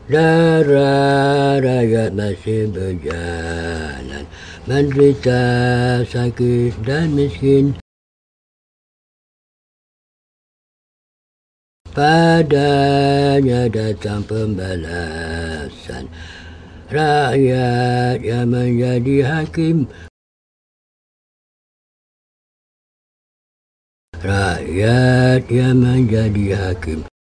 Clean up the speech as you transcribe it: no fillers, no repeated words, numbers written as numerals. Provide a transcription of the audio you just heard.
Darah rakyat masih berjalan, menderita, sakit dan miskin. Padanya datang pembalasan, rakyat yang menjadi hakim. Rakyat yang menjadi hakim.